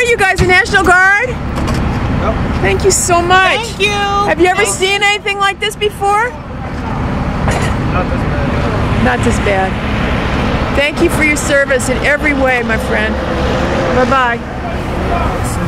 you guys the National Guard? Yep. Thank you so much. Thank you. Have you ever seen anything like this before? Not this bad. Not this bad. Thank you for your service in every way, my friend. Bye-bye.